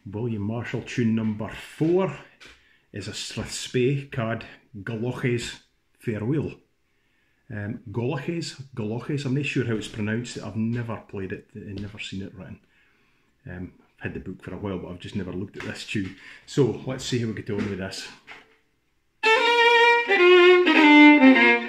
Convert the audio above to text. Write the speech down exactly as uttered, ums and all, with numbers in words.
William Marshall tune number four is a Strathspey called Galoches Farewell. Um, Galoches, Galoches, I'm not sure how it's pronounced. I've never played it and never seen it written. Um, I've had the book for a while, but I've just never looked at this tune. So let's see how we get on with this.